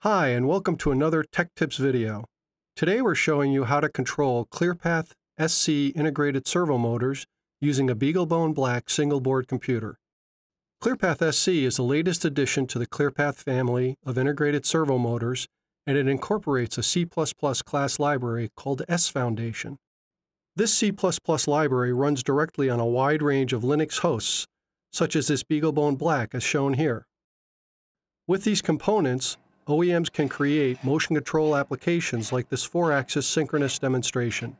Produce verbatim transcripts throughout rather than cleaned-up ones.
Hi, and welcome to another Tech Tips video. Today we're showing you how to control ClearPath S C integrated servo motors using a BeagleBone Black single-board computer. ClearPath S C is the latest addition to the ClearPath family of integrated servo motors, and it incorporates a C plus plus class library called S Foundation. This C plus plus library runs directly on a wide range of Linux hosts, such as this BeagleBone Black as shown here. With these components, O E Ms can create motion control applications like this four-axis synchronous demonstration.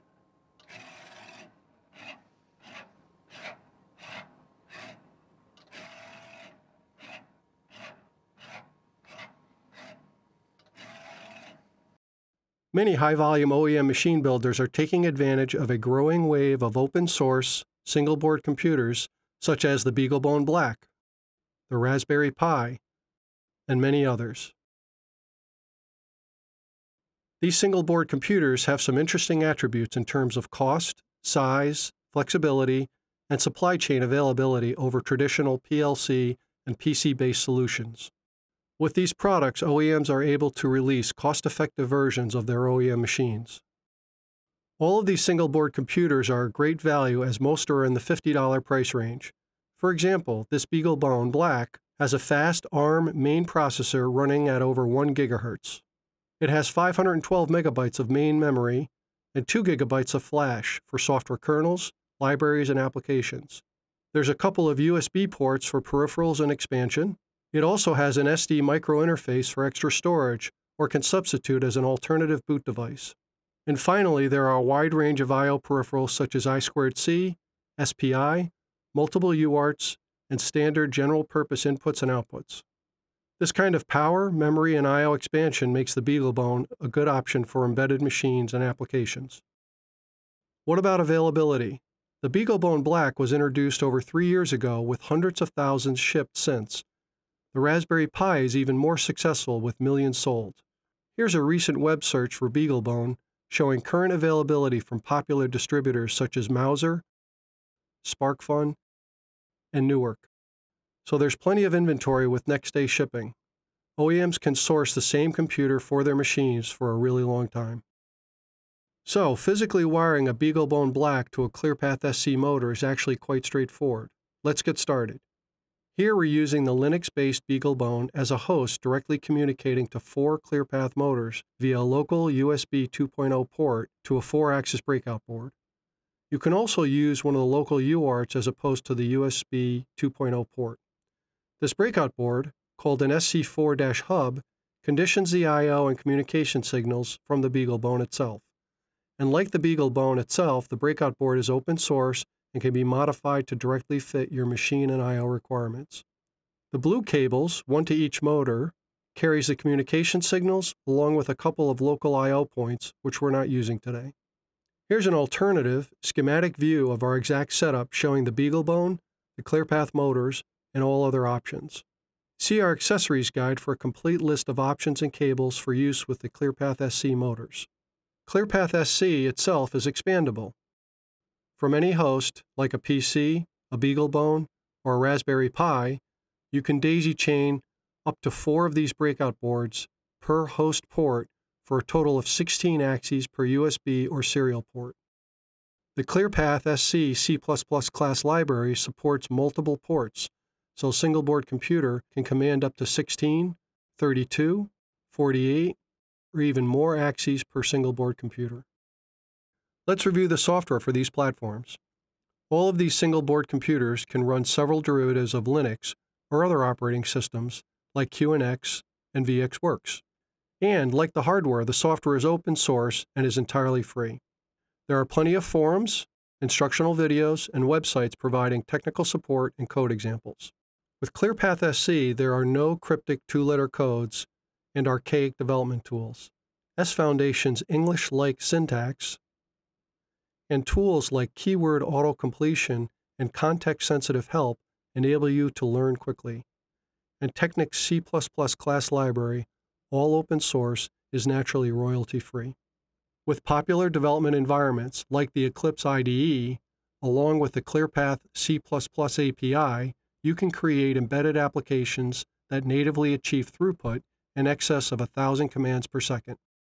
Many high-volume O E M machine builders are taking advantage of a growing wave of open-source, single-board computers such as the BeagleBone Black, the Raspberry Pi, and many others. These single-board computers have some interesting attributes in terms of cost, size, flexibility, and supply chain availability over traditional P L C and P C-based solutions. With these products, O E Ms are able to release cost-effective versions of their O E M machines. All of these single-board computers are a great value as most are in the fifty dollar price range. For example, this BeagleBone Black has a fast ARM main processor running at over one gigahertz. It has five hundred twelve megabytes of main memory and two gigabytes of flash for software kernels, libraries, and applications. There's a couple of U S B ports for peripherals and expansion. It also has an S D micro interface for extra storage or can substitute as an alternative boot device. And finally, there are a wide range of I O peripherals such as I two C, S P I, multiple U A R Ts, and standard general-purpose inputs and outputs. This kind of power, memory, and I O expansion makes the BeagleBone a good option for embedded machines and applications. What about availability? The BeagleBone Black was introduced over three years ago with hundreds of thousands shipped since. The Raspberry Pi is even more successful with millions sold. Here's a recent web search for BeagleBone showing current availability from popular distributors such as Mouser, SparkFun, and Newark. So there's plenty of inventory with next-day shipping. O E Ms can source the same computer for their machines for a really long time. So, physically wiring a BeagleBone Black to a ClearPath S C motor is actually quite straightforward. Let's get started. Here we're using the Linux-based BeagleBone as a host directly communicating to four ClearPath motors via a local U S B two point oh port to a four-axis breakout board. You can also use one of the local U A R Ts as opposed to the U S B two point oh port. This breakout board, called an S C four hub, conditions the I O and communication signals from the BeagleBone itself. And like the BeagleBone itself, the breakout board is open source and can be modified to directly fit your machine and I O requirements. The blue cables, one to each motor, carries the communication signals along with a couple of local I O points, which we're not using today. Here's an alternative, schematic view of our exact setup showing the BeagleBone, the ClearPath motors, and all other options. See our accessories guide for a complete list of options and cables for use with the ClearPath S C motors. ClearPath S C itself is expandable. From any host, like a P C, a BeagleBone, or a Raspberry Pi, you can daisy chain up to four of these breakout boards per host port for a total of sixteen axes per U S B or serial port. The ClearPath S C C plus plus class library supports multiple ports, so a single-board computer can command up to sixteen, thirty-two, forty-eight, or even more axes per single-board computer. Let's review the software for these platforms. All of these single-board computers can run several derivatives of Linux or other operating systems like Q N X and VxWorks. And like the hardware, the software is open source and is entirely free. There are plenty of forums, instructional videos, and websites providing technical support and code examples. With ClearPath S C, there are no cryptic two-letter codes and archaic development tools. S Foundation's English-like syntax and tools like keyword auto-completion and context-sensitive help enable you to learn quickly. And Teknic's C plus plus class library, all open source, is naturally royalty-free. With popular development environments like the Eclipse I D E, along with the ClearPath C plus plus A P I, you can create embedded applications that natively achieve throughput in excess of one thousand commands per second.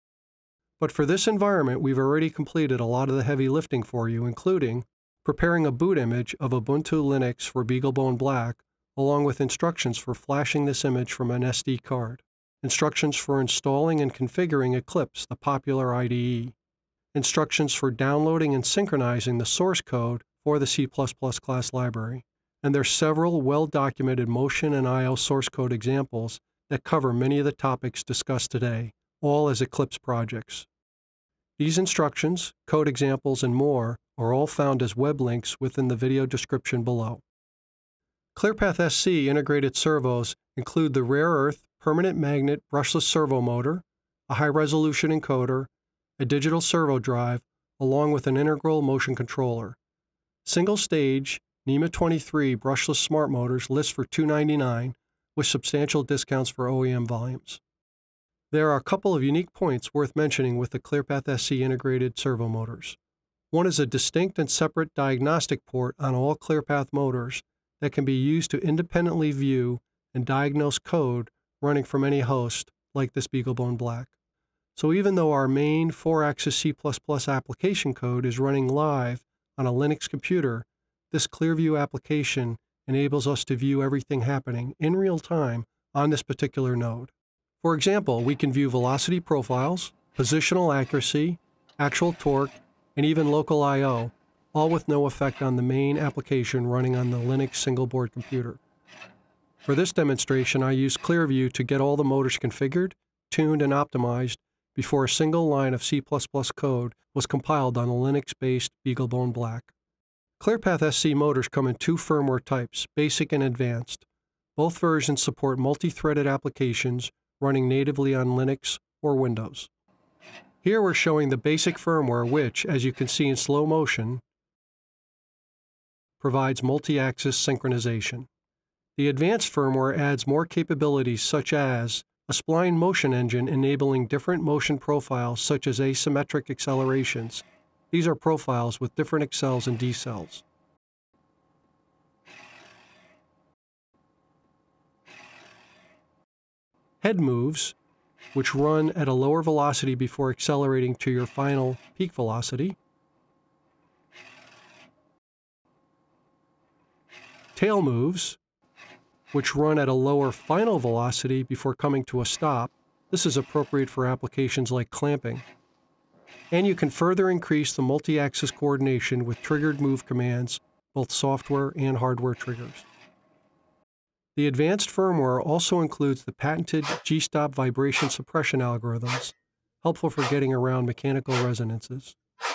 But for this environment, we've already completed a lot of the heavy lifting for you, including preparing a boot image of Ubuntu Linux for BeagleBone Black, along with instructions for flashing this image from an S D card, instructions for installing and configuring Eclipse, the popular I D E, instructions for downloading and synchronizing the source code for the C plus plus class library, and there's several well-documented motion and I O source code examples that cover many of the topics discussed today, all as Eclipse projects. These instructions, code examples, and more are all found as web links within the video description below. ClearPath S C integrated servos include the rare earth permanent magnet brushless servo motor, a high-resolution encoder, a digital servo drive, along with an integral motion controller. Single-stage N E M A twenty-three brushless smart motors list for two hundred ninety-nine dollars with substantial discounts for O E M volumes. There are a couple of unique points worth mentioning with the ClearPath S C integrated servo motors. One is a distinct and separate diagnostic port on all ClearPath motors that can be used to independently view and diagnose code running from any host, like this BeagleBone Black. So even though our main four-axis C plus plus application code is running live on a Linux computer, this ClearView application enables us to view everything happening in real time on this particular node. For example, we can view velocity profiles, positional accuracy, actual torque, and even local I O, all with no effect on the main application running on the Linux single-board computer. For this demonstration, I used ClearView to get all the motors configured, tuned, and optimized before a single line of C plus plus code was compiled on a Linux-based BeagleBone Black. ClearPath S C motors come in two firmware types, basic and advanced. Both versions support multi-threaded applications running natively on Linux or Windows. Here we're showing the basic firmware which, as you can see in slow motion, provides multi-axis synchronization. The advanced firmware adds more capabilities such as a spline motion engine enabling different motion profiles such as asymmetric accelerations. These are profiles with different accels and decels. Head moves, which run at a lower velocity before accelerating to your final peak velocity. Tail moves, which run at a lower final velocity before coming to a stop. This is appropriate for applications like clamping. And you can further increase the multi-axis coordination with triggered move commands, both software and hardware triggers. The advanced firmware also includes the patented G-stop vibration suppression algorithms, helpful for getting around mechanical resonances.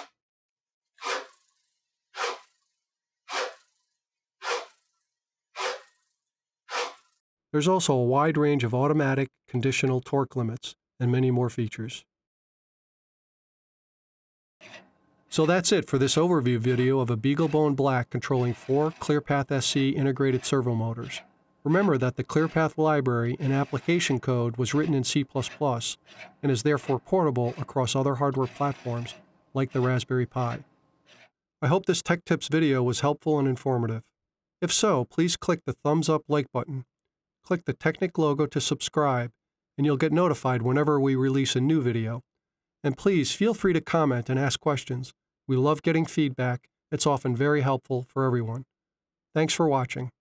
There's also a wide range of automatic, conditional torque limits, and many more features. So that's it for this overview video of a BeagleBone Black controlling four ClearPath S C integrated servo motors. Remember that the ClearPath library and application code was written in C plus plus and is therefore portable across other hardware platforms like the Raspberry Pi. I hope this Tech Tips video was helpful and informative. If so, please click the thumbs up like button, click the Teknic logo to subscribe, and you'll get notified whenever we release a new video. And please feel free to comment and ask questions. We love getting feedback. It's often very helpful for everyone. Thanks for watching.